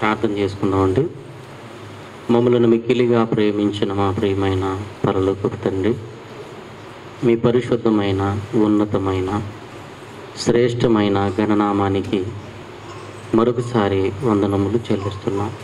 ప్రార్థన చేసుకుందామండి. మమ్మలను మిక్కిలిగా ప్రేమించిన మా ప్రియమైన పరలోకపు తండ్రి, మీ పరిశుద్ధమైన, ఉన్నతమైన, శ్రేష్టమైన గణనామానికి మరొకసారి వందనములు చెల్లిస్తున్నాం.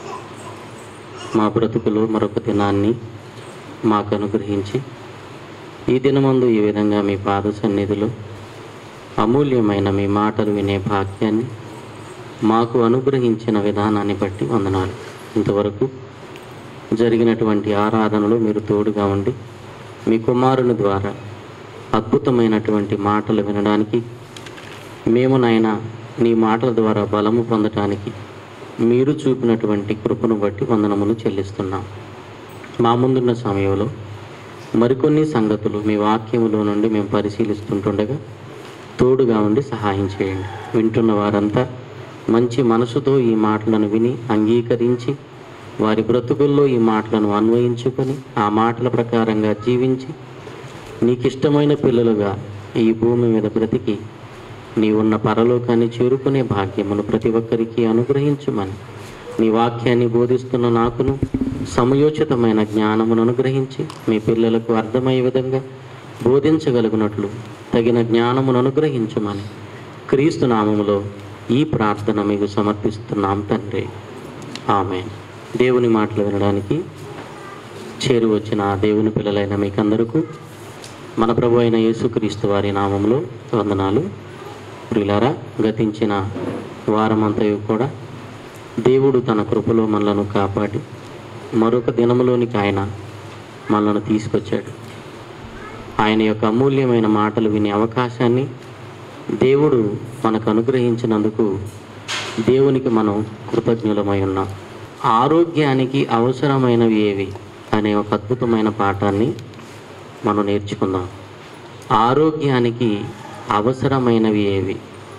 మా బ్రతుకులు మరొక దినాన్ని మాకు అనుగ్రహించి ఈ దినమందు ఈ విధంగా మీ పాద సన్నిధిలో అమూల్యమైన మీ మాటలు వినే భాగ్యాన్ని మాకు అనుగ్రహించిన విధానాన్ని బట్టి వందనాలు. ఇంతవరకు జరిగినటువంటి ఆరాధనలో మీరు తోడుగా ఉండి మీ కుమారుని ద్వారా అద్భుతమైనటువంటి మాటలు వినడానికి, మేము నాయన నీ మాటల ద్వారా బలము పొందటానికి మీరు చూపినటువంటి కృపను బట్టి వందనములు చెల్లిస్తున్నాం. మా ముందున్న సమయంలో మరికొన్ని సంగతులు మీ వాక్యములో నుండి మేము పరిశీలిస్తుంటుండగా తోడుగా ఉండి సహాయం చేయండి. వింటున్న వారంతా మంచి మనసుతో ఈ మాటలను విని అంగీకరించి వారి బ్రతుకుల్లో ఈ మాటలను అన్వయించుకొని ఆ మాటల ప్రకారంగా జీవించి నీకిష్టమైన పిల్లలుగా ఈ భూమి మీద బ్రతికి నీ ఉన్న పరలోకాన్ని చేరుకునే భాగ్యమును ప్రతి ఒక్కరికి అనుగ్రహించుమని నీ వాక్యాన్ని బోధిస్తున్న నాకును సమయోచితమైన జ్ఞానమును అనుగ్రహించి మీ పిల్లలకు అర్థమయ్యే విధంగా బోధించగలిగినట్లు తగిన జ్ఞానమును అనుగ్రహించమని క్రీస్తు నామములో ఈ ప్రార్థన మీకు సమర్పిస్తున్నాం తండ్రి. ఆమేన్. దేవుని మాటలు వినడానికి చేరి వచ్చిన దేవుని పిల్లలైన మీకందరకు మన ప్రభు అయిన యేసుక్రీస్తు వారి నామములో వందనాలు. ప్రియులారా, గతించిన వారమంతయు కూడా దేవుడు తన కృపలో మనలను కాపాడి మరొక దినములోనికి ఆయన మనలను తీసుకొచ్చాడు. ఆయన యొక్క అమూల్యమైన మాటలు వినే అవకాశాన్ని దేవుడు మనకు అనుగ్రహించినందుకు దేవునికి మనం కృతజ్ఞులమై ఉన్నాం. ఆరోగ్యానికి అవసరమైనవి ఏవి అనే ఒక అద్భుతమైన పాఠాన్ని మనం నేర్చుకుందాం. ఆరోగ్యానికి అవసరమైనవి ఏవి?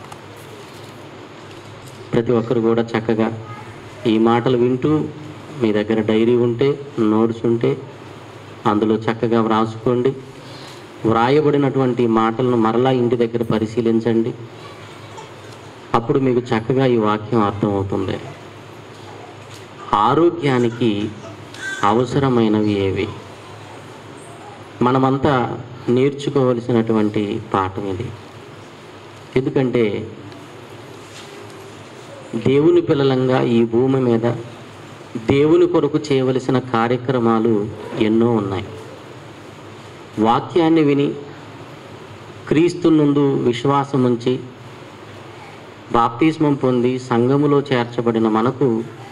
ప్రతి ఒక్కరు కూడా చక్కగా ఈ మాటలు వింటూ మీ దగ్గర డైరీ ఉంటే, నోట్స్ ఉంటే అందులో చక్కగా వ్రాసుకోండి. వ్రాయబడినటువంటి మాటలను మరలా ఇంటి దగ్గర పరిశీలించండి. అప్పుడు మీకు చక్కగా ఈ వాక్యం అర్థమవుతుంది. ఆరోగ్యానికి అవసరమైనవి ఏవి? మనమంతా నేర్చుకోవలసినటువంటి పాఠం ఇది. ఎందుకంటే దేవుని పిల్లలంగా ఈ భూమి మీద దేవుని కొరకు చేయవలసిన కార్యక్రమాలు ఎన్నో ఉన్నాయి. వాక్యాన్ని విని క్రీస్తు నందు విశ్వాసం ఉంచి బాప్తిస్మం పొంది సంఘములో చేర్చబడిన మనకు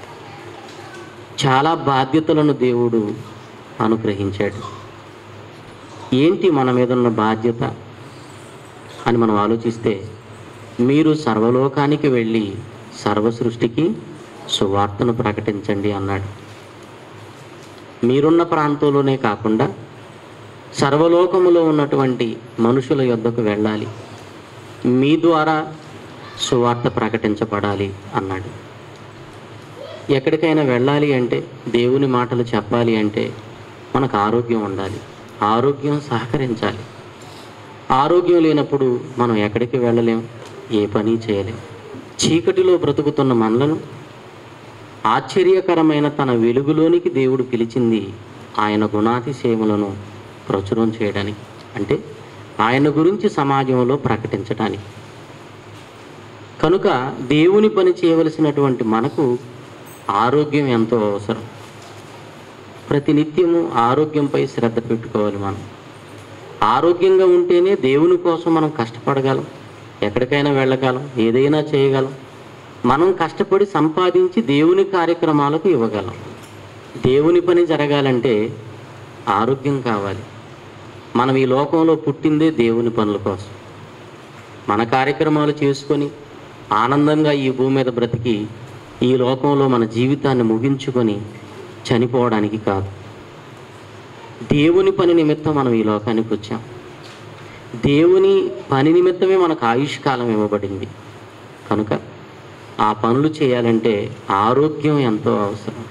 చాలా బాధ్యతలను దేవుడు అనుగ్రహించాడు. ఏంటి మన మీద ఉన్న బాధ్యత అని మనం ఆలోచిస్తే, మీరు సర్వలోకానికి వెళ్ళి సర్వ సృష్టికి సువార్తను ప్రకటించండి అన్నాడు. మీరున్న ప్రాంతంలోనే కాకుండా సర్వలోకములో ఉన్నటువంటి మనుషుల యొద్దకు వెళ్ళాలి, మీ ద్వారా సువార్త ప్రకటించబడాలి అన్నాడు. ఎక్కడికైనా వెళ్ళాలి అంటే, దేవుని మాటలు చెప్పాలి అంటే మనకు ఆరోగ్యం ఉండాలి, ఆరోగ్యం సహకరించాలి. ఆరోగ్యం లేనప్పుడు మనం ఎక్కడికి వెళ్ళలేం, ఏ పని చేయలేం. చీకటిలో బ్రతుకుతున్న మనలను ఆశ్చర్యకరమైన తన వెలుగులోనికి దేవుడు పిలిచింది ఆయన గుణాతిశయములను ప్రచురం చేయడానికి, అంటే ఆయన గురించి సమాజంలో ప్రకటించడానికి. కనుక దేవుని పని చేయవలసినటువంటి మనకు ఆరోగ్యం ఎంతో అవసరం. ప్రతినిత్యము ఆరోగ్యంపై శ్రద్ధ పెట్టుకోవాలి. మనం ఆరోగ్యంగా ఉంటేనే దేవుని కోసం మనం కష్టపడగలం, ఎక్కడికైనా వెళ్ళగలం, ఏదైనా చేయగలం. మనం కష్టపడి సంపాదించి దేవుని కార్యక్రమాలకు ఇవ్వగలం. దేవుని పని జరగాలంటే ఆరోగ్యం కావాలి. మనం ఈ లోకంలో పుట్టిందే దేవుని పనుల కోసం. మన కార్యక్రమాలు చేసుకొని ఆనందంగా ఈ భూమి మీద బ్రతికి ఈ లోకంలో మన జీవితాన్ని ముగించుకొని చనిపోవడానికి కాదు. దేవుని పని నిమిత్తం మనం ఈ లోకానికి వచ్చాం. దేవుని పని నిమిత్తమే మనకు ఆయుష్కాలం ఇవ్వబడింది. కనుక ఆ పనులు చేయాలంటే ఆరోగ్యం ఎంతో అవసరం.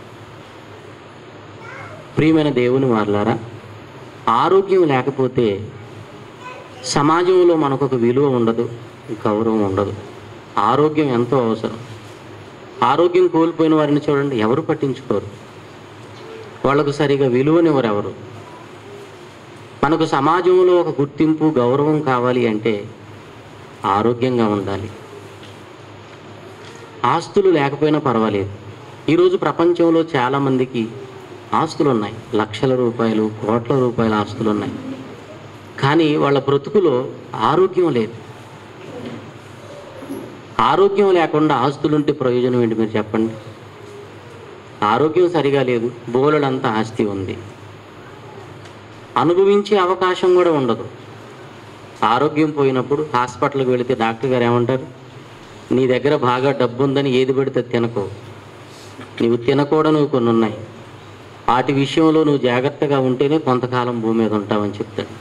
ప్రియమైన దేవుని వారలారా, ఆరోగ్యం లేకపోతే సమాజంలో మనకు ఒక విలువ ఉండదు, గౌరవం ఉండదు. ఆరోగ్యం ఎంతో అవసరం. ఆరోగ్యం కోల్పోయిన వారిని చూడండి, ఎవరు పట్టించుకోరు, వాళ్ళకు సరిగా విలువనివ్వరు ఎవరు. మనకు సమాజంలో ఒక గుర్తింపు, గౌరవం కావాలి అంటే ఆరోగ్యంగా ఉండాలి. ఆస్తులు లేకపోయినా పర్వాలేదు. ఈరోజు ప్రపంచంలో చాలామందికి ఆస్తులు ఉన్నాయి, లక్షల రూపాయలు, కోట్ల రూపాయల ఆస్తులు ఉన్నాయి, కానీ వాళ్ళ బ్రతుకులో ఆరోగ్యం లేదు. ఆరోగ్యం లేకుండా ఆస్తులుంటే ప్రయోజనం ఏంటి మీరు చెప్పండి? ఆరోగ్యం సరిగా లేదు, బోలెడంత ఆస్తి ఉంది, అనుభవించే అవకాశం కూడా ఉండదు. ఆరోగ్యం పోయినప్పుడు హాస్పిటల్కి వెళితే డాక్టర్ గారు ఏమంటారు? నీ దగ్గర బాగా డబ్బు ఉందని ఏది పడితే తినకో, నీవు తినకూడనివి కొన్ని ఉన్నాయి, వాటి విషయంలో నువ్వు జాగ్రత్తగా ఉంటేనే కొంతకాలం భూమి మీద ఉంటావని చెప్తాడు.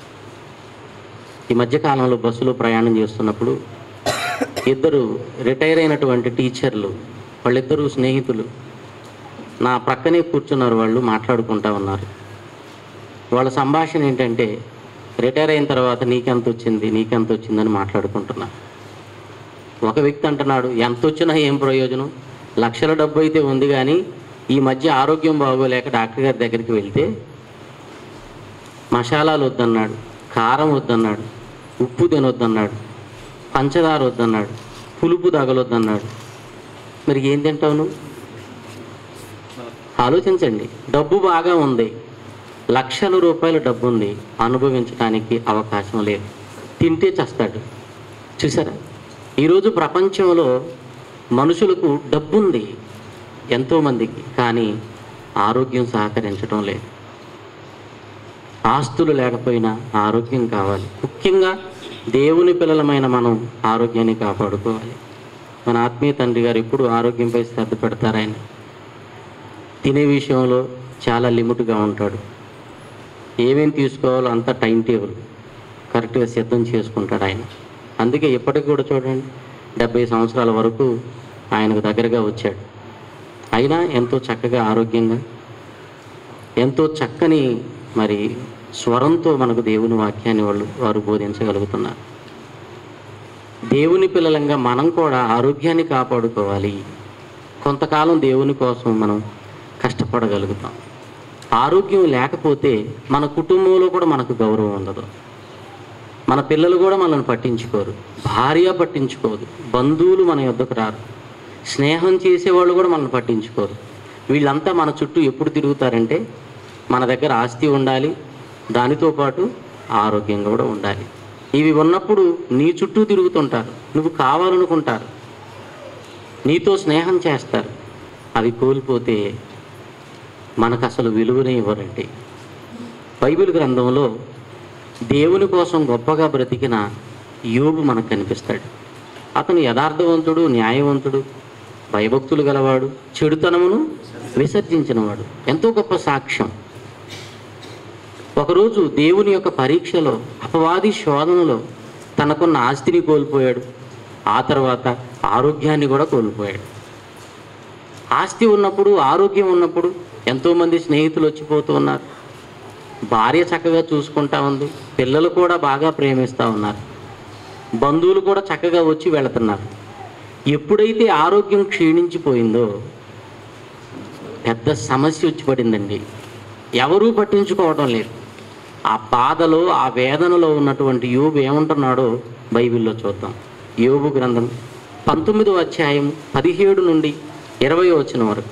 ఈ మధ్యకాలంలో బస్సులో ప్రయాణం చేస్తున్నప్పుడు ఇద్దరు రిటైర్ అయినటువంటి టీచర్లు, వాళ్ళిద్దరూ స్నేహితులు నా ప్రక్కనే కూర్చున్నారు. వాళ్ళు మాట్లాడుకుంటా ఉన్నారు. వాళ్ళ సంభాషణ ఏంటంటే, రిటైర్ అయిన తర్వాత నీకెంత వచ్చింది, నీకెంత వచ్చిందని మాట్లాడుకుంటున్నారు. ఒక వ్యక్తి అంటున్నాడు, ఎంత వచ్చినా ఏం ప్రయోజనం, లక్షల డబ్బు అయితే ఉంది, కానీ ఈ మధ్య ఆరోగ్యం బాగోలేక డాక్టర్ గారి దగ్గరికి వెళ్తే మసాలాలు వద్దన్నాడు, కారం వద్దన్నాడు, ఉప్పు తినొద్దన్నాడు, పంచదార వద్దన్నాడు, పులుపు తగలొద్దన్నాడు. మరి ఏం తింటావు నువ్వు? ఆలోచించండి. డబ్బు బాగా ఉంది, లక్షల రూపాయల డబ్బు ఉంది, అనుభవించడానికి అవకాశం లేదు, తింటే చస్తాడు. చూసారా? ఈరోజు ప్రపంచంలో మనుషులకు డబ్బు ఉంది ఎంతోమందికి, కానీ ఆరోగ్యం సహకరించడం లేదు. ఆస్తులు లేకపోయినా ఆరోగ్యం కావాలి. ముఖ్యంగా దేవుని పిల్లలమైన మనం ఆరోగ్యాన్ని కాపాడుకోవాలి. మన ఆత్మీయ తండ్రి గారు ఎప్పుడు ఆరోగ్యంపై శ్రద్ధ పెడతారు. ఆయన తినే విషయంలో చాలా లిమిట్గా ఉంటాడు. ఏమేమి తీసుకోవాలో అంత టైం టేబుల్ కరెక్ట్గా సిద్ధం చేసుకుంటాడు ఆయన. అందుకే ఇప్పటికి కూడా చూడండి, 70 సంవత్సరాల వరకు ఆయనకు దగ్గరగా వచ్చాడు. అయినా ఎంతో చక్కగా ఆరోగ్యంగా, ఎంతో చక్కని మరి స్వరంతో మనకు దేవుని వాక్యాన్ని వారు బోధించగలుగుతున్నారు. దేవుని పిల్లలంగా మనం కూడా ఆరోగ్యాన్ని కాపాడుకోవాలి. కొంతకాలం దేవుని కోసం మనం కష్టపడగలుగుతాం. ఆరోగ్యం లేకపోతే మన కుటుంబంలో కూడా మనకు గౌరవం ఉండదు, మన పిల్లలు కూడా మనల్ని పట్టించుకోరు, భార్య పట్టించుకోదు, బంధువులు మన యొద్దకు రారు, స్నేహం చేసేవాళ్ళు కూడా మనల్ని పట్టించుకోరు. వీళ్ళంతా మన చుట్టూ ఎప్పుడు తిరుగుతారంటే మన దగ్గర ఆస్తి ఉండాలి, దానితో పాటు ఆరోగ్యం కూడా ఉండాలి. ఇవి ఉన్నప్పుడు నీ చుట్టూ తిరుగుతుంటారు, నువ్వు కావాలనుకుంటారు, నీతో స్నేహం చేస్తారు. అవి కోల్పోతే మనకు అసలు విలువనే ఇవ్వరండి. బైబిల్ గ్రంథంలో దేవుని కోసం గొప్పగా బ్రతికిన యోబు మనకు కనిపిస్తాడు. అతను యథార్థవంతుడు, న్యాయవంతుడు, భయభక్తులు గలవాడు, చెడుతనమును విసర్జించినవాడు. ఎంతో గొప్ప సాక్ష్యం. ఒకరోజు దేవుని యొక్క పరీక్షలో, అపవాది శోధనలో తనకున్న ఆస్తిని కోల్పోయాడు. ఆ తర్వాత ఆరోగ్యాన్ని కూడా కోల్పోయాడు. ఆస్తి ఉన్నప్పుడు, ఆరోగ్యం ఉన్నప్పుడు ఎంతోమంది స్నేహితులు వచ్చిపోతూ ఉన్నారు, భార్య చక్కగా చూసుకుంటా ఉంది, పిల్లలు కూడా బాగా ప్రేమిస్తూ ఉన్నారు, బంధువులు కూడా చక్కగా వచ్చి వెళుతున్నారు. ఎప్పుడైతే ఆరోగ్యం క్షీణించిపోయిందో పెద్ద సమస్య వచ్చి పడిందండి. ఎవరూ పట్టించుకోవడం లేదు. ఆ బాధలో, ఆ వేదనలో ఉన్నటువంటి యోబు ఏమంటున్నాడో బైబిల్లో చూద్దాం. యోబు గ్రంథం 19వ అధ్యాయం 17 నుండి 20వ వచనం వరకు.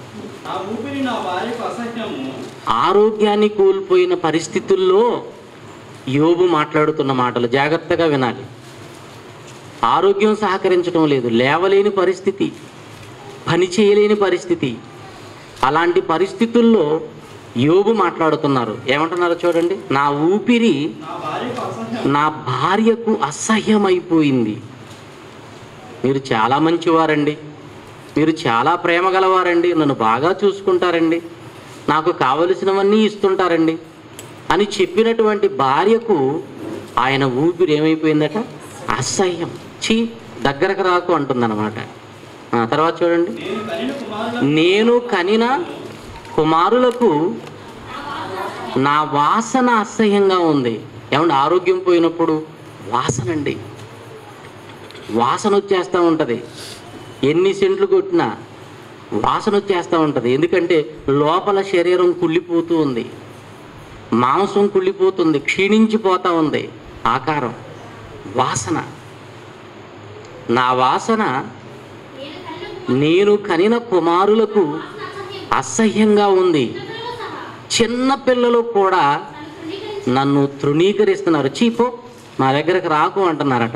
ఆరోగ్యాన్ని కోల్పోయిన పరిస్థితుల్లో యోబు మాట్లాడుతున్న మాటలు జాగ్రత్తగా వినాలి. ఆరోగ్యం సహకరించడం లేదు, లేవలేని పరిస్థితి, పని చేయలేని పరిస్థితి. అలాంటి పరిస్థితుల్లో యోబు మాట్లాడుతున్నారు. ఏమంటున్నారో చూడండి. నా ఊపిరి నా భార్యకు అసహ్యమైపోయింది. మీరు చాలా మంచివారండి, మీరు చాలా ప్రేమ గలవారండి, నన్ను బాగా చూసుకుంటారండి, నాకు కావలసినవన్నీ ఇస్తుంటారండి అని చెప్పినటువంటి భార్యకు ఆయన ఊపిరి ఏమైపోయిందట? అసహ్యం. చీ, దగ్గరకు రాకు అంటుందన్నమాట. తర్వాత చూడండి. నేను కనిన కుమారులకు నా వాసన అసహ్యంగా ఉంది. ఏమంటే ఆరోగ్యం పోయినప్పుడు వాసన అండి, వాసన వచ్చేస్తూ ఉంటుంది. ఎన్ని సెంట్లు కొట్టినా, వాసన వచ్చేస్తూ ఉంటుంది. ఎందుకంటే లోపల శరీరం కుళ్ళిపోతూ ఉంది, మాంసం కుళ్ళిపోతుంది, క్షీణించిపోతూ ఉంది ఆకారం. వాసన, నా వాసన నేను కనిన కుమారులకు అసహ్యంగా ఉంది. చిన్న పిల్లలు కూడా నన్ను తృణీకరిస్తున్నారు. చీపో, మా దగ్గరకు రాకు అంటున్నారట.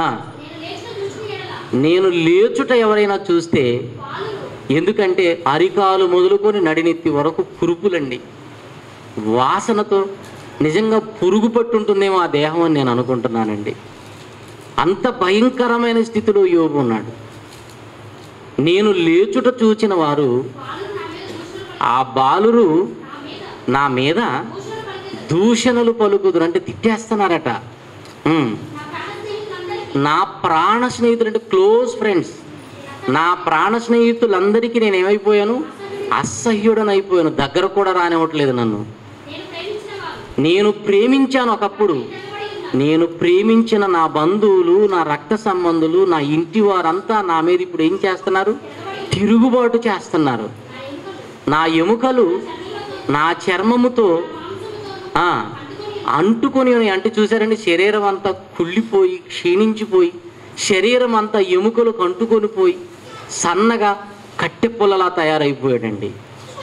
నేను లేచుట ఎవరైనా చూస్తే, ఎందుకంటే అరికాలు మొదలుకొని నడినెత్తి వరకు కురుపులండి, వాసనతో నిజంగా పురుగు పట్టుంటుందేమో ఆ దేహం అని నేను అనుకుంటున్నానండి. అంత భయంకరమైన స్థితిలో యోబు ఉన్నాడు. నేను లేచుట చూచిన వారు, ఆ బాలురు నా మీద దూషణలు పలుకుదురు, అంటే తిట్టేస్తున్నారట. నా ప్రాణ స్నేహితులు అంటే క్లోజ్ ఫ్రెండ్స్, నా ప్రాణ స్నేహితులందరికీ నేను ఏమైపోయాను? అసహ్యుడని అయిపోయాను. దగ్గర కూడా రానివ్వట్లేదు నన్ను. నేను ప్రేమించాను ఒకప్పుడు, నేను ప్రేమించిన నా బంధువులు, నా రక్త సంబంధులు, నా ఇంటి వారంతా నా మీద ఇప్పుడు ఏం చేస్తున్నారు? తిరుగుబాటు చేస్తున్నారు. నా ఎముకలు నా చర్మముతో అంటుకొని, అంటే చూసారండి, శరీరం అంతా కుళ్ళిపోయి క్షీణించిపోయి, శరీరం అంతా ఎముకలు అంటుకొని పోయి సన్నగా కట్టె పుల్లలా తయారైపోయాడండి.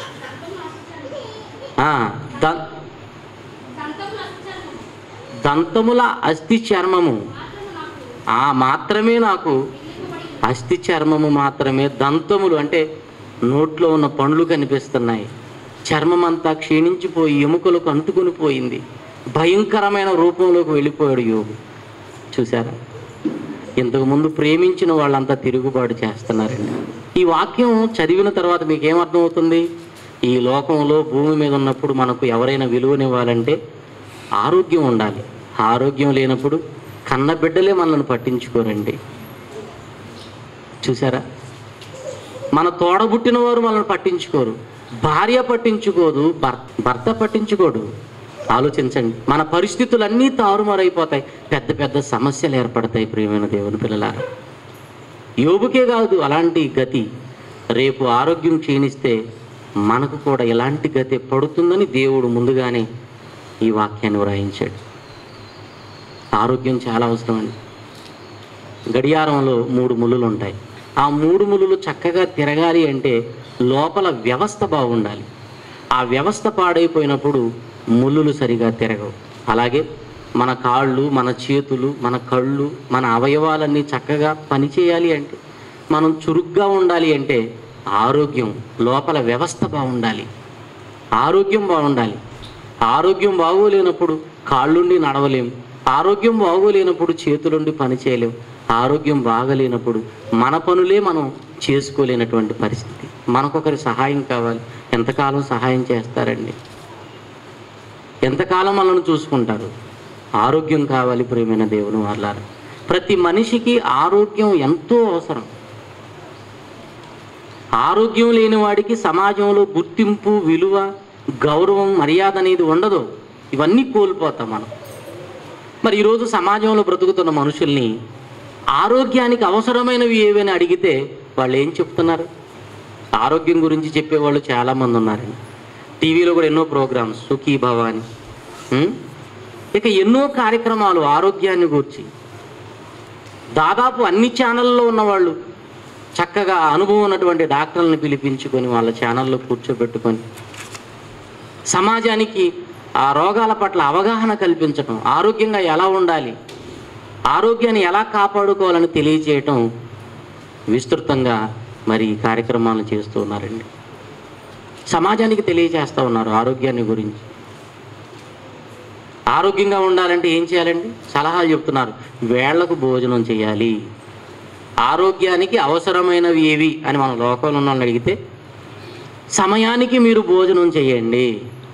దంతముల అస్థి చర్మము మాత్రమే నాకు, అస్థి చర్మము మాత్రమే, దంతములు అంటే నోట్లో ఉన్న పండ్లు కనిపిస్తున్నాయి, చర్మం అంతా క్షీణించిపోయి ఎముకలకు అంటుకొని పోయింది. భయంకరమైన రూపంలోకి వెళ్ళిపోయాడు యోబు. చూసారా, ఇంతకుముందు ప్రేమించిన వాళ్ళంతా తిరుగుబాటు చేస్తున్నారండి. ఈ వాక్యం చదివిన తర్వాత మీకు ఏమర్థమవుతుంది? ఈ లోకంలో భూమి మీద ఉన్నప్పుడు మనకు ఎవరైనా విలువనివ్వాలంటే ఆరోగ్యం ఉండాలి. ఆరోగ్యం లేనప్పుడు కన్న బిడ్డలే మనల్ని పట్టించుకోరండి. చూసారా, మన తోడబుట్టిన వారు మనల్ని పట్టించుకోరు, భార్య పట్టించుకోదు, భర్త పట్టించుకోడు. ఆలోచించండి, మన పరిస్థితులన్నీ తారుమారైపోతాయి, పెద్ద పెద్ద సమస్యలు ఏర్పడతాయి. ప్రియమైన దేవుని పిల్లలారా, యోబుకే కాదు అలాంటి గతి. రేపు ఆరోగ్యం క్షీణిస్తే మనకు కూడా ఇలాంటి గతి పడుతుందని దేవుడు ముందుగానే ఈ వాక్యాన్ని వ్రాయించాడు. ఆరోగ్యం చాలా అవసరం అండి. గడియారంలో 3 ముళ్ళులు ఉంటాయి. ఆ 3 ముళ్ళులు చక్కగా తిరగాలి అంటే లోపల వ్యవస్థ బాగుండాలి. ఆ వ్యవస్థ పాడైపోయినప్పుడు ముళ్ళులు సరిగా తిరగవు. అలాగే మన కాళ్ళు, మన చేతులు, మన కళ్ళు, మన అవయవాలన్నీ చక్కగా పనిచేయాలి అంటే, మనం చురుగ్గా ఉండాలి అంటే ఆరోగ్యం, లోపల వ్యవస్థ బాగుండాలి, ఆరోగ్యం బాగుండాలి. ఆరోగ్యం బాగోలేనప్పుడు కాళ్ళుండి నడవలేం, ఆరోగ్యం బాగోలేనప్పుడు చేతులుండి పని చేయలేం, ఆరోగ్యం బాగలేనప్పుడు మన పనులే మనం చేసుకోలేనటువంటి పరిస్థితి. మనకొకరి సహాయం కావాలి. ఎంతకాలం సహాయం చేస్తారండి? ఎంతకాలం మనల్ని చూసుకుంటారు? ఆరోగ్యం కావాలి. ప్రియమైన దేవుని వాళ్ళారా, ప్రతి మనిషికి ఆరోగ్యం ఎంతో అవసరం. ఆరోగ్యం లేని వాడికి సమాజంలో గుర్తింపు, విలువ, గౌరవం, మర్యాద అనేది ఉండదు. ఇవన్నీ కోల్పోతాం మనం. మరి ఈరోజు సమాజంలో బ్రతుకుతున్న మనుషుల్ని ఆరోగ్యానికి అవసరమైనవి ఏవని అడిగితే వాళ్ళు ఏం చెప్తున్నారు? ఆరోగ్యం గురించి చెప్పేవాళ్ళు చాలామంది ఉన్నారండి. టీవీలో కూడా ఎన్నో ప్రోగ్రామ్స్, సుఖీ భవాని, ఇక ఎన్నో కార్యక్రమాలు ఆరోగ్యాన్ని గురించి. దాదాపు అన్ని ఛానళ్ళలో ఉన్నవాళ్ళు చక్కగా అనుభవం ఉన్నటువంటి డాక్టర్లను పిలిపించుకొని వాళ్ళ ఛానల్లో కూర్చోబెట్టుకొని సమాజానికి ఆ రోగాల పట్ల అవగాహన కల్పించటం, ఆరోగ్యంగా ఎలా ఉండాలి, ఆరోగ్యాన్ని ఎలా కాపాడుకోవాలని తెలియజేయటం విస్తృతంగా మరి ఈ కార్యక్రమాలను చేస్తూ ఉన్నారండి. సమాజానికి తెలియజేస్తూ ఉన్నారు ఆరోగ్యాన్ని గురించి. ఆరోగ్యంగా ఉండాలంటే ఏం చేయాలండి? సలహాలు చెప్తున్నారు. వేళ్లకు భోజనం చేయాలి. ఆరోగ్యానికి అవసరమైనవి ఏవి అని మన లోకంలో ఉన్న అడిగితే సమయానికి మీరు భోజనం చేయండి.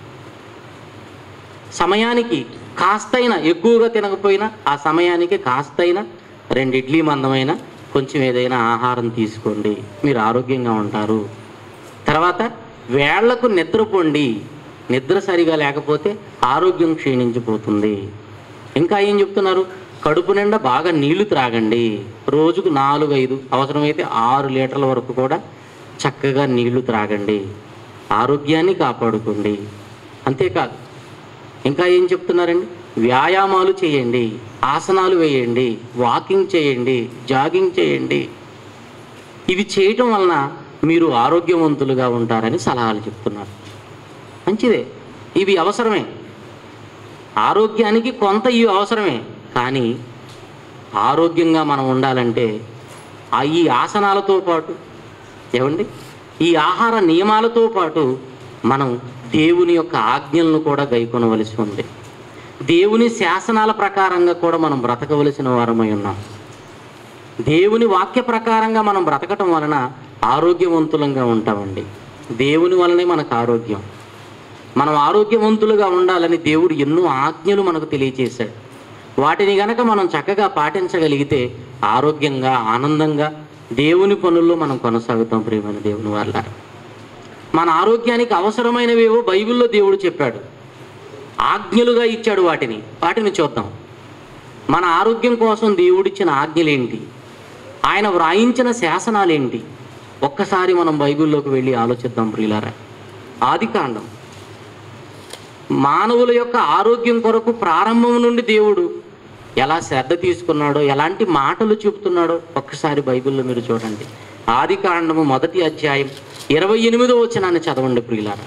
సమయానికి కాస్తైనా, ఎక్కువగా తినకపోయినా ఆ సమయానికి కాస్తైనా 2 ఇడ్లీ మందమైన కొంచెం ఏదైనా ఆహారం తీసుకోండి, మీరు ఆరోగ్యంగా ఉంటారు. తర్వాత వేళ్లకు నిద్రపోండి. నిద్ర సరిగా లేకపోతే ఆరోగ్యం క్షీణించిపోతుంది. ఇంకా ఏం చెప్తున్నారు? కడుపు నిండా బాగా నీళ్లు త్రాగండి. రోజుకు 4-5, అవసరమైతే 6 లీటర్ల వరకు కూడా చక్కగా నీళ్లు త్రాగండి, ఆరోగ్యాన్ని కాపాడుకోండి. అంతేకాదు ఇంకా ఏం చెప్తున్నారండి? వ్యాయామాలు చేయండి, ఆసనాలు వేయండి, వాకింగ్ చేయండి, జాగింగ్ చేయండి. ఇవి చేయటం వలన మీరు ఆరోగ్యవంతులుగా ఉంటారని సలహాలు చెప్తున్నారు. మంచిదే, ఇవి అవసరమే, ఆరోగ్యానికి కొంత ఇవి అవసరమే. కానీ ఆరోగ్యంగా మనం ఉండాలంటే ఈ ఆసనాలతో పాటు ఏమండి, ఈ ఆహార నియమాలతో పాటు మనం దేవుని యొక్క ఆజ్ఞలను కూడా గైకొనవలసి ఉంది. దేవుని శాసనాల ప్రకారంగా కూడా మనం బ్రతకవలసిన వారమై ఉన్నాం. దేవుని వాక్య ప్రకారంగా మనం బ్రతకటం వలన ఆరోగ్యవంతులంగా ఉంటామండి. దేవుని వలనే మనకు ఆరోగ్యం. మనం ఆరోగ్యవంతులుగా ఉండాలని దేవుడు ఎన్నో ఆజ్ఞలు మనకు తెలియచేశాడు. వాటిని గనక మనం చక్కగా పాటించగలిగితే ఆరోగ్యంగా, ఆనందంగా దేవుని పనుల్లో మనం కొనసాగుతాం. ప్రియమైన దేవుని వల్ల మన ఆరోగ్యానికి అవసరమైనవేవో బైబిల్లో దేవుడు చెప్పాడు, ఆజ్ఞలుగా ఇచ్చాడు. వాటిని చూద్దాం. మన ఆరోగ్యం కోసం దేవుడిచ్చిన ఆజ్ఞలేంటి, ఆయన వ్రాయించిన శాసనాలేంటి, ఒక్కసారి మనం బైబిల్లోకి వెళ్ళి ఆలోచిద్దాం ప్రియులారా. ఆదికాండం, మానవుల యొక్క ఆరోగ్యం కొరకు ప్రారంభం నుండి దేవుడు ఎలా శ్రద్ధ తీసుకున్నాడో, ఎలాంటి మాటలు చెబుతున్నాడో ఒక్కసారి బైబిల్లో మీరు చూడండి. ఆదికాండము 1వ అధ్యాయం 28వ వచనాన్ని చదవండి ప్రియులారా.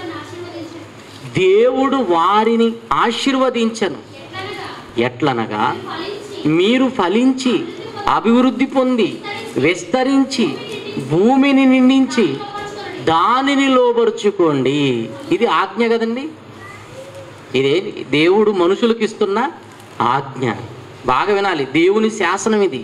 దేవుడు వారిని ఆశీర్వదించెను, ఎట్లనగా మీరు ఫలించి అభివృద్ధి పొంది విస్తరించి భూమిని నిండించి దానిని లోబరుచుకోండి. ఇది ఆజ్ఞ కదండి. ఇదే దేవుడు మనుషులకు ఇస్తున్న ఆజ్ఞ. బాగా వినాలి, దేవుని శాసనం ఇది.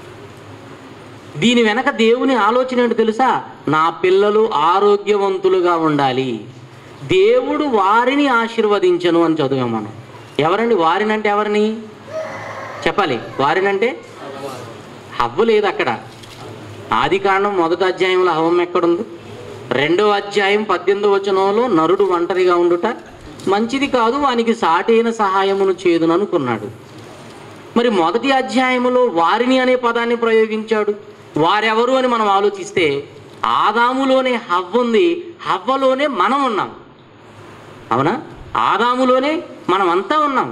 దీని వెనక దేవుని ఆలోచన ఏంటో తెలుసా? నా పిల్లలు ఆరోగ్యవంతులుగా ఉండాలి. దేవుడు వారిని ఆశీర్వదించను అని చదివాం మనం. ఎవరండి వారినంటే? ఎవరిని చెప్పాలి? వారినంటే హవ్వ లేదు అక్కడ. ఆదికాండం 1వ అధ్యాయంలో హవ్వం ఎక్కడుంది? 2వ అధ్యాయం 18వ వచనంలో నరుడు ఒంటరిగా ఉండుట మంచిది కాదు, వానికి సాటైన సహాయమును చేదును అనుకున్నాడు. మరి 1వ అధ్యాయంలో వారిని అనే పదాన్ని ప్రయోగించాడు. వారెవరు అని మనం ఆలోచిస్తే ఆదాములోనే హవ్వ ఉంది, హవ్వలోనే మనం ఉన్నాం. అవునా? ఆదాములోనే మనం అంతా ఉన్నాం.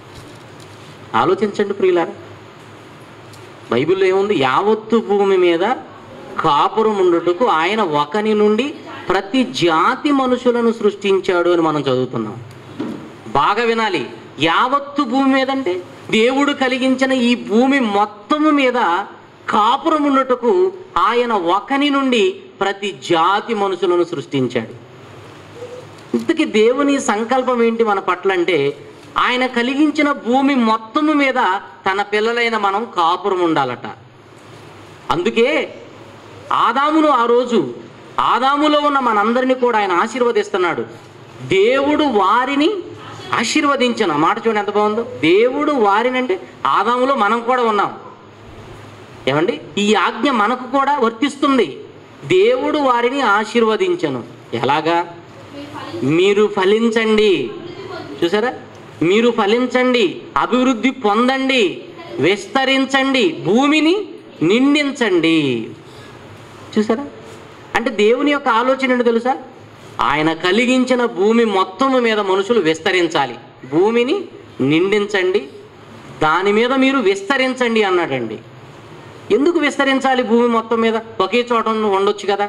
ఆలోచించండి ప్రియులారా. బైబిల్లో ఏముంది? యావత్తు భూమి మీద కాపురం ఉండుటకు ఆయన ఒకని నుండి ప్రతి జాతి మనుషులను సృష్టించాడు అని మనం చదువుతున్నాం. బాగా వినాలి, యావత్తు భూమి మీద అంటే దేవుడు కలిగించిన ఈ భూమి మొత్తము మీద కాపురం ఉన్నట్టుకు ఆయన ఒకని నుండి ప్రతి జాతి మనుషులను సృష్టించాడు. ఇంతకీ దేవుని సంకల్పం ఏంటి మన పట్ల అంటే, ఆయన కలిగించిన భూమి మొత్తము మీద తన పిల్లలైన మనం కాపురం ఉండాలట. అందుకే ఆదామును ఆ రోజు ఆదాములో ఉన్న మనందరినీ కూడా ఆయన ఆశీర్వదిస్తున్నాడు. దేవుడు వారిని ఆశీర్వదించను. మాట చూడండి ఎంత బాగుందో. దేవుడు వారిని అంటే ఆదాములో మనం కూడా ఉన్నాం. ఏమండి? ఈ ఆజ్ఞ మనకు కూడా వర్తిస్తుంది. దేవుడు వారిని ఆశీర్వదించను. ఎలాగా? మీరు ఫలించండి. చూసారా? మీరు ఫలించండి, అభివృద్ధి పొందండి, విస్తరించండి, భూమిని నిండించండి. చూసారా? అంటే దేవుని యొక్క ఆలోచన ఏంటో తెలుసా? ఆయన కలిగించిన భూమి మొత్తము మీద మనుషులు విస్తరించాలి, భూమిని నిండించండి, దాని మీద మీరు విస్తరించండి అన్నాడండి. ఎందుకు విస్తరించాలి? భూమి మొత్తం మీద ఒకే చోట ఉండొచ్చు కదా.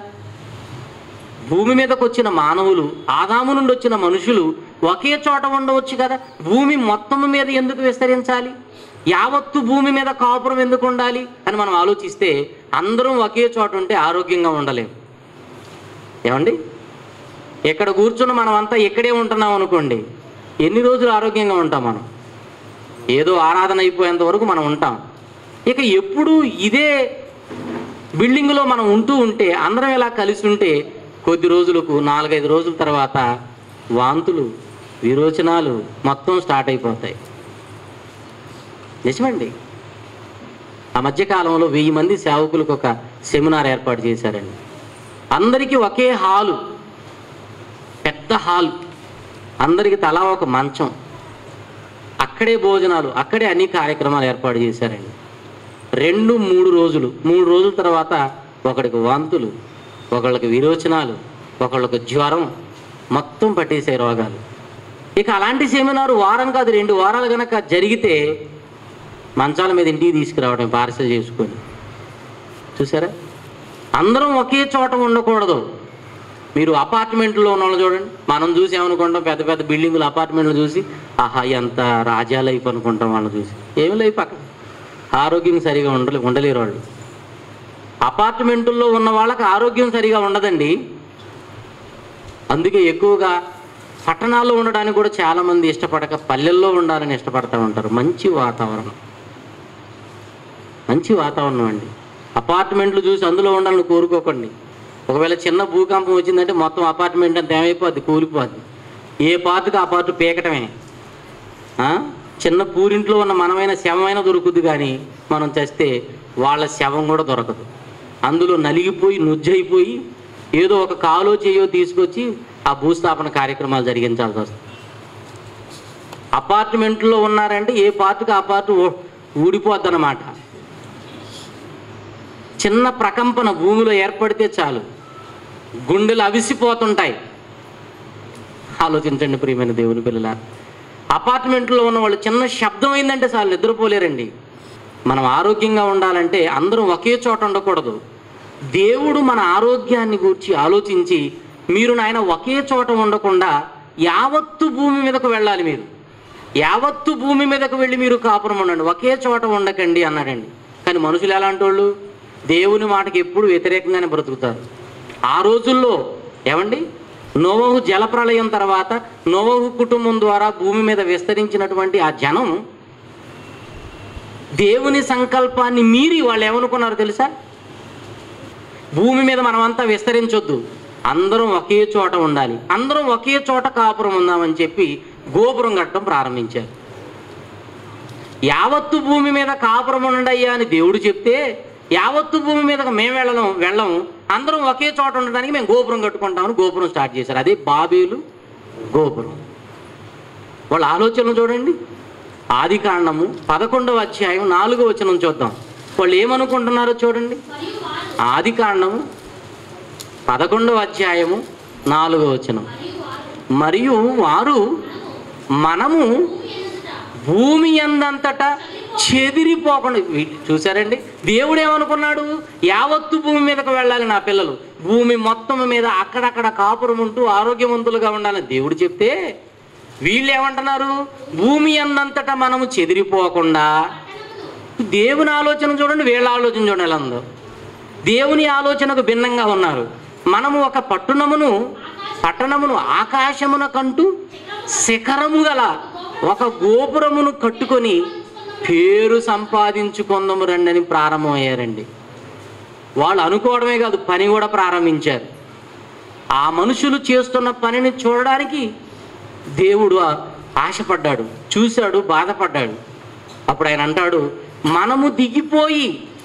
భూమి మీదకి వచ్చిన మానవులు, ఆదాము నుండి వచ్చిన మనుషులు ఒకే చోట ఉండవచ్చు కదా. భూమి మొత్తము మీద ఎందుకు విస్తరించాలి? యావత్తు భూమి మీద కాపురం ఎందుకు ఉండాలి అని మనం ఆలోచిస్తే అందరం ఒకే చోట ఉంటే ఆరోగ్యంగా ఉండలేము. ఏమండి? ఎక్కడ కూర్చున్న మనం అంతా ఇక్కడే ఉంటున్నాం అనుకోండి, ఎన్ని రోజులు ఆరోగ్యంగా ఉంటాం? మనం ఏదో ఆరాధన అయిపోయేంత వరకు మనం ఉంటాం. ఇక ఎప్పుడు ఇదే బిల్డింగ్లో మనం ఉంటూ ఉంటే, అందరం ఇలా కలిసి ఉంటే కొద్ది రోజులకు 4-5 రోజుల తర్వాత వాంతులు, విరోచనాలు మొత్తం స్టార్ట్ అయిపోతాయి. నిజమండి. ఆ మధ్యకాలంలో 1000 మంది సేవకులకు ఒక సెమినార్ ఏర్పాటు చేశారండి. అందరికీ ఒకే హాలు, పెద్ద హాల్, అందరికీ తలా ఒక మంచం, అక్కడే భోజనాలు, అక్కడే అన్ని కార్యక్రమాలు ఏర్పాటు చేశారండి. 2-3 రోజులు, 3 రోజుల తర్వాత ఒకడికి వాంతులు, ఒకళ్ళకి విరోచనాలు, ఒకళ్ళకి జ్వరం, మొత్తం పట్టేసే రోగాలు. ఇక అలాంటి సెమినార్ వారం కాదు 2 వారాలు కనుక జరిగితే మంచాల మీద ఇంటికి తీసుకురావడం పార్సల్ చేసుకొని. చూసారా? అందరం ఒకే చోట ఉండకూడదు. మీరు అపార్ట్మెంట్లో ఉన్న వాళ్ళు చూడండి, మనం చూసి ఏమనుకుంటాం, పెద్ద పెద్ద బిల్డింగులు అపార్ట్మెంట్లు చూసి ఆహా ఎంత రాజా లైఫ్ అనుకుంటాం. వాళ్ళని చూసి ఏమి లైఫ్, అక్కడ ఆరోగ్యం సరిగా ఉండలేరు వాళ్ళు. అపార్ట్మెంటుల్లో ఉన్న వాళ్ళకి ఆరోగ్యం సరిగా ఉండదండి. అందుకే ఎక్కువగా పట్టణాల్లో ఉండడానికి కూడా చాలామంది ఇష్టపడక పల్లెల్లో ఉండాలని ఇష్టపడతా ఉంటారు. మంచి వాతావరణం అండి. అపార్ట్మెంట్లు చూసి అందులో ఉండాలని కోరుకోకండి. ఒకవేళ చిన్న భూకంపం వచ్చిందంటే మొత్తం అపార్ట్మెంట్ అంతా ఏమైపోద్ది, కూలిపోద్ది. ఏ పార్టుకి ఆ పార్టు పీకటమే. చిన్న పూరింట్లో ఉన్న మనమైన శవమైనా దొరుకుద్ది, కానీ మనం చేస్తే వాళ్ళ శవం కూడా దొరకదు. అందులో నలిగిపోయి నుజ్జైపోయి ఏదో ఒక కాలో చేయో తీసుకొచ్చి ఆ భూస్థాపన కార్యక్రమాలు జరిగించాల్సి వస్తుంది. అపార్ట్మెంట్లో ఉన్నారంటే ఏ పార్టుకి ఆ పార్టు ఊడిపోద్ది అన్నమాట. చిన్న ప్రకంపన భూమిలో ఏర్పడితే చాలు గుండెలు అవిసిపోతుంటాయి. ఆలోచించండి ప్రియమైన దేవుని పిల్లలారా. అపార్ట్మెంట్లో ఉన్న వాళ్ళు చిన్న శబ్దం అయిందంటే చాలు నిద్రపోలేరండి. మనం ఆరోగ్యంగా ఉండాలంటే అందరం ఒకే చోట ఉండకూడదు. దేవుడు మన ఆరోగ్యాన్ని గురించి ఆలోచించి మీరు నాయన ఒకే చోట ఉండకుండా యావత్తు భూమి మీదకు వెళ్ళాలి. మీరు యావత్తు భూమి మీదకు వెళ్ళి మీరు కాపురం ఉండండి, ఒకే చోట ఉండకండి అన్నాడండి. కానీ మనుషులు ఎలాంటి వాళ్ళు? దేవుని మాటకి ఎప్పుడు వ్యతిరేకంగానే బ్రతుకుతారు. ఆ రోజుల్లో ఏమండి, నోవహు జలప్రళయం తర్వాత నోవహు కుటుంబం ద్వారా భూమి మీద విస్తరించినటువంటి ఆ జనం దేవుని సంకల్పాన్ని మీరి వాళ్ళు ఏమనుకున్నారు తెలుసా? భూమి మీద మనమంతా విస్తరించొద్దు, అందరం ఒకే చోట ఉండాలి, అందరం ఒకే చోట కాపురం ఉందామని చెప్పి గోపురం కట్టడం ప్రారంభించారు. యావత్తు భూమి మీద కాపురం ఉండయ్యా అని దేవుడు చెప్తే యావత్తు భూమి మీదకి మేము వెళ్ళము, అందరం ఒకే చోట ఉండడానికి మేము గోపురం కట్టుకుంటామని గోపురం స్టార్ట్ చేశారు. అదే బాబేలు గోపురం. వాళ్ళ ఆలోచనలు చూడండి. ఆదికాండము 11వ అధ్యాయం 4వ వచనం చూద్దాం. వాళ్ళు ఏమనుకుంటున్నారో చూడండి. ఆదికాండము 11వ అధ్యాయము 4వ వచనం. మరియు వారు మనము భూమి యందంతటా చెదిరిపోకుండా. చూసారండి, దేవుడు ఏమనుకున్నాడు? యావత్తు భూమి మీదకు వెళ్ళాలి నా పిల్లలు, భూమి మొత్తం మీద అక్కడక్కడ కాపురం ఉంటూ ఆరోగ్యవంతులుగా ఉండాలని దేవుడు చెప్తే వీళ్ళు ఏమంటున్నారు? భూమి యందంతటా మనము చెదిరిపోకుండా. దేవుని ఆలోచన చూడండి, వీళ్ళ ఆలోచన చూడండి ఎలా ఉందో. దేవుని ఆలోచనకు భిన్నంగా ఉన్నారు. మనము ఒక పట్టణమును ఆకాశమున కంటూ శిఖరము గల ఒక గోపురమును కట్టుకొని పేరు సంపాదించుకుందాము రండి అని ప్రారంభమయ్యారండి. వాళ్ళు అనుకోవడమే కాదు, పని కూడా ప్రారంభించారు. ఆ మనుషులు చేస్తున్న పనిని చూడడానికి దేవుడు ఆశపడ్డాడు, చూశాడు, బాధపడ్డాడు. అప్పుడు ఆయన అంటాడు, మనము దిగిపోయి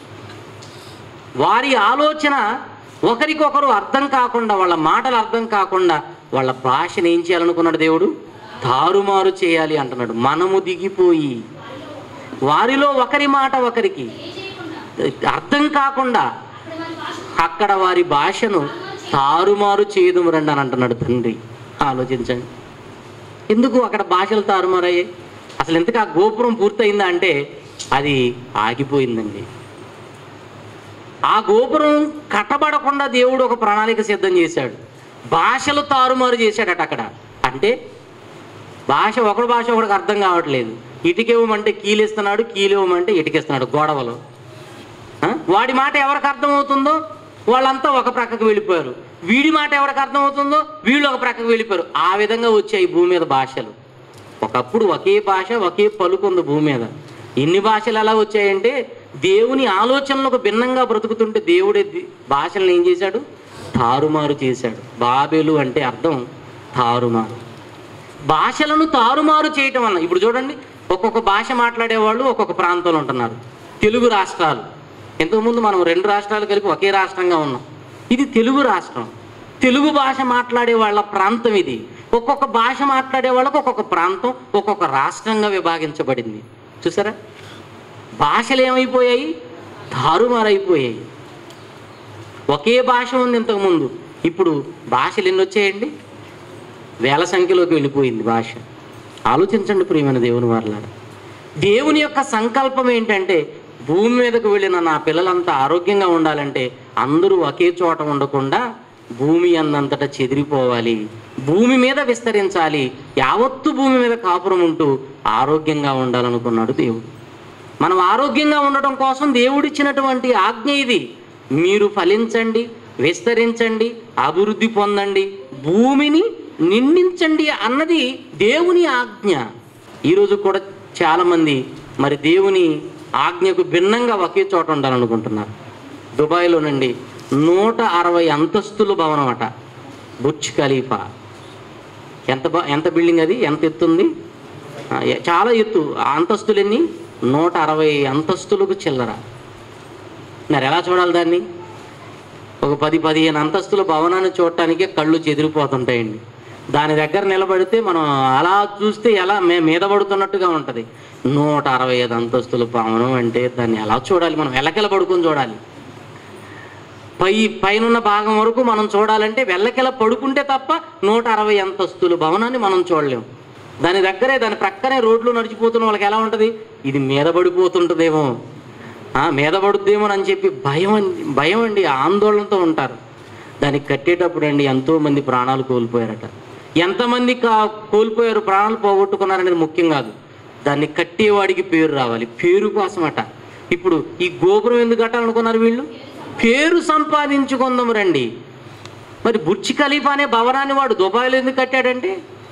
వారి ఆలోచన ఒకరికొకరు అర్థం కాకుండా, వాళ్ళ మాటలు అర్థం కాకుండా వాళ్ళ భాషను ఏం చేయాలనుకున్నాడు దేవుడు? తారుమారు చేయాలి అంటున్నాడు. మనము దిగిపోయి వారిలో ఒకరి మాట ఒకరికి అర్థం కాకుండా అక్కడ వారి భాషను తారుమారు చేయదుము రండి అని అంటున్నాడు తండ్రి. ఆలోచించండి, ఎందుకు అక్కడ భాషలు తారుమారయ్యాయి? అసలు ఎందుకు ఆ గోపురం పూర్తయిందా అంటే అది ఆగిపోయిందండి. ఆ గోపురం కట్టబడకుండా దేవుడు ఒక ప్రణాళిక సిద్ధం చేశాడు. భాషలు తారుమారు చేశాడట అక్కడ. అంటే ఒకడి భాష ఒకడికి అర్థం కావట్లేదు. ఇటుకేవమంటే కీలిస్తున్నాడు, కీలేవమంటే ఇటుకేస్తున్నాడు గొడవలు. వాడి మాట ఎవరికి అర్థమవుతుందో వాళ్ళంతా ఒక ప్రక్కకు వెళ్ళిపోయారు, వీడి మాట ఎవరికి అర్థమవుతుందో వీళ్ళు ఒక ప్రక్కకు వెళ్ళిపోయారు. ఆ విధంగా వచ్చాయి భూమి మీద భాషలు. ఒకప్పుడు ఒకే భాష, ఒకే పలుకుంది భూమి మీద. ఎన్ని భాషలు ఎలా వచ్చాయంటే దేవుని ఆలోచనలకు భిన్నంగా బ్రతుకుతుంటే దేవుడే భాషలను ఏం చేశాడు? తారుమారు చేశాడు. బాబేలు అంటే అర్థం తారుమారు. భాషలను తారుమారు చేయటం వల్ల ఇప్పుడు చూడండి, ఒక్కొక్క భాష మాట్లాడేవాళ్ళు ఒక్కొక్క ప్రాంతంలో ఉంటున్నారు. తెలుగు రాష్ట్రాలు, ఇంతకుముందు మనం 2 రాష్ట్రాలు కలిపి ఒకే రాష్ట్రంగా ఉన్నాం. ఇది తెలుగు రాష్ట్రం, తెలుగు భాష మాట్లాడే వాళ్ళ ప్రాంతం ఇది. ఒక్కొక్క భాష మాట్లాడే వాళ్ళకు ఒక్కొక్క ప్రాంతం, ఒక్కొక్క రాష్ట్రంగా విభాగించబడింది. చూసారా? భాషలు ఏమైపోయాయి? తారుమారైపోయాయి. ఒకే భాష ఉంది ఇంతకుముందు, ఇప్పుడు భాషలు ఎన్ని వచ్చాయండి? వేల సంఖ్యలోకి వెళ్ళిపోయింది భాష. ఆలోచించండి ప్రియమైన దేవుని వారలారా. దేవుని యొక్క సంకల్పం ఏంటంటే భూమి మీదకు వెళ్ళిన నా పిల్లలంతా ఆరోగ్యంగా ఉండాలంటే అందరూ ఒకే చోట ఉండకుండా భూమి అన్నంతటా చెదిరిపోవాలి, భూమి మీద విస్తరించాలి, యావత్తు భూమి మీద కాపురం ఉంటూ ఆరోగ్యంగా ఉండాలనుకున్నాడు దేవుడు. మనం ఆరోగ్యంగా ఉండటం కోసం దేవుడిచ్చినటువంటి ఆజ్ఞ ఇది. మీరు ఫలించండి, విస్తరించండి, అభివృద్ధి పొందండి, భూమిని నిండించండి అన్నది దేవుని ఆజ్ఞ. ఈరోజు కూడా చాలామంది మరి దేవుని ఆజ్ఞకు భిన్నంగా ఒకే చోట ఉండాలనుకుంటున్నారు. దుబాయ్లోనండి 160 అంతస్తుల భవనం అట, బుర్జ్ ఖలీఫా. ఎంత బిల్డింగ్ అది? ఎంత ఎత్తుంది? చాలా ఎత్తు. ఆ అంతస్తులు ఎన్ని? 160 అంతస్తులకు చిల్లర. మరి ఎలా చూడాలి దాన్ని? ఒక 10-15 అంతస్తుల భవనాన్ని చూడటానికే కళ్ళు చెదిరిపోతుంటాయండి. దాని దగ్గర నిలబడితే మనం అలా చూస్తే ఎలా మీద పడుతున్నట్టుగా ఉంటుంది. 165 అంతస్తుల భవనం అంటే దాన్ని ఎలా చూడాలి? మనం వెల్లకెల పడుకొని చూడాలి. పైనున్న భాగం వరకు మనం చూడాలంటే వెల్లకెల పడుకుంటే తప్ప 160 అంతస్తుల భవనాన్ని మనం చూడలేము. దాని దగ్గరే, దాని ప్రక్కనే రోడ్లు నడిచిపోతున్న వాళ్ళకి ఎలా ఉంటుంది? ఇది మీద పడిపోతుంటుందేమో, మీద పడుద్దేమో అని చెప్పి భయం అండి, ఆందోళనతో ఉంటారు. దానికి కట్టేటప్పుడు అండి ఎంతోమంది ప్రాణాలు కోల్పోయారట. ఎంతమంది కోల్పోయారు, ప్రాణాలు పోగొట్టుకున్నారనేది ముఖ్యం కాదు, దాన్ని కట్టేవాడికి పేరు రావాలి. పేరు కోసమట. ఇప్పుడు ఈ గోపురం ఎందుకు కట్టాలనుకున్నారు వీళ్ళు? పేరు సంపాదించుకుందాం రండి. మరి బుర్జ్ ఖలీఫా అనే భవనాన్ని వాడు దుబాయ్లో ఎందుకు కట్టాడంటే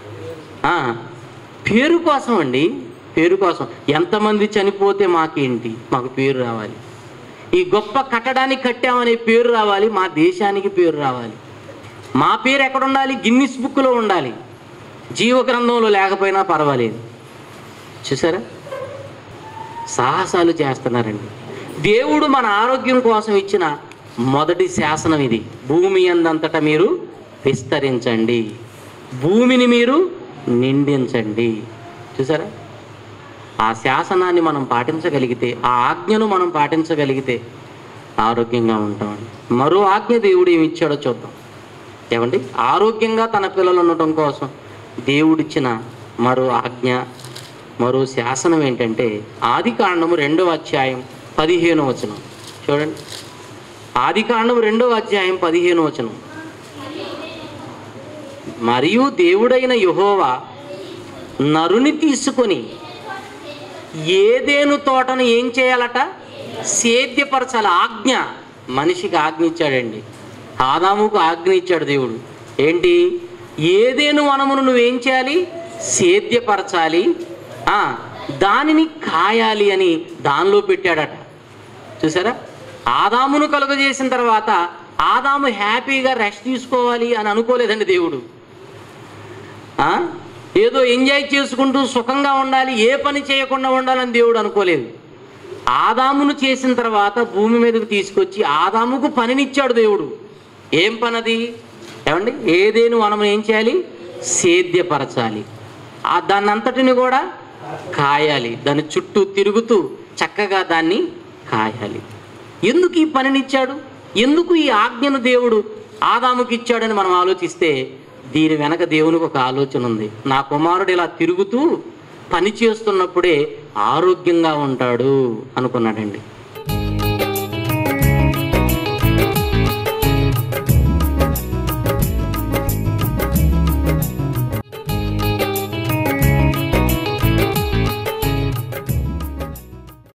పేరు కోసం అండి, పేరు కోసం. ఎంతమంది చనిపోతే మాకేంటి, మాకు పేరు రావాలి. ఈ గొప్ప కట్టడానికి కట్టామనే పేరు రావాలి, మా దేశానికి పేరు రావాలి. మా పేరు ఎక్కడ ఉండాలి? గిన్నిస్ బుక్లో ఉండాలి, జీవ గ్రంథంలో లేకపోయినా పర్వాలేదు. చూసారా, సాహసాలు చేస్తున్నారండి. దేవుడు మన ఆరోగ్యం కోసం ఇచ్చిన మొదటి శాసనం ఇది. భూమి అందంతటా మీరు విస్తరించండి, భూమిని మీరు నిండించండి. చూసారా, ఆ శాసనాన్ని మనం పాటించగలిగితే, ఆ ఆజ్ఞను మనం పాటించగలిగితే ఆరోగ్యంగా ఉంటామండి. మరో ఆజ్ఞ దేవుడు ఏమి ఇచ్చాడో చూద్దాం. ఏమండి, ఆరోగ్యంగా తన పిల్లలు ఉండటం కోసం దేవుడిచ్చిన మరో ఆజ్ఞ, మరో శాసనం ఏంటంటే ఆదికాండము 2వ అధ్యాయం 15వ వచనం చూడండి. ఆదికాండము 2వ అధ్యాయం 15వ వచనం. మరియు దేవుడైన యెహోవా నరుని తీసుకొని ఏదేను తోటను ఏం చేయాలట? సేద్యపరచాలి. ఆజ్ఞ, మనిషికి ఆజ్ఞ ఇచ్చాడండి. ఆదాముకు ఆజ్ఞ ఇచ్చాడు దేవుడు. ఏంటి? ఏదేను వనమును నువ్వేం చేయాలి? సేద్యపరచాలి, దానిని కాయాలి అని దానిలో పెట్టాడట. చూసారా, ఆదామును కలుగజేసిన తర్వాత ఆదాము హ్యాపీగా రెస్ట్ తీసుకోవాలి అని అనుకోలేదండి దేవుడు. ఏదో ఎంజాయ్ చేసుకుంటూ సుఖంగా ఉండాలి, ఏ పని చేయకుండా ఉండాలని దేవుడు అనుకోలేదు. ఆదామును చేసిన తర్వాత భూమి మీదకు తీసుకొచ్చి ఆదాముకు పనినిచ్చాడు దేవుడు. ఏం పని అది? ఏమండి, ఏదేను మనం ఏం చేయాలి? సేద్యపరచాలి, దాన్ని అంతటిని కూడా కాయాలి, దాని చుట్టూ తిరుగుతూ చక్కగా దాన్ని కాయాలి. ఎందుకు ఈ పనినిచ్చాడు? ఎందుకు ఈ ఆజ్ఞను దేవుడు ఆదాముకి ఇచ్చాడని మనం ఆలోచిస్తే దీని వెనక దేవునికి ఒక ఆలోచన ఉంది. నా కుమారుడు ఇలా తిరుగుతూ పని చేస్తున్నప్పుడే ఆరోగ్యంగా ఉంటాడు అనుకున్నాడండి.